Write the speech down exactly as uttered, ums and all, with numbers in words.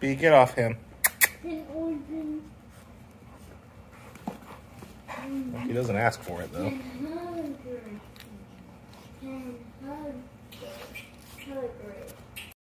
Beefy, get off him. He doesn't ask for it, though.